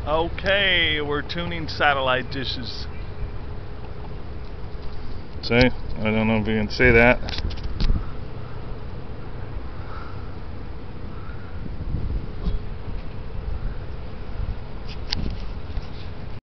Okay, we're tuning satellite dishes. See? I don't know if you can see that.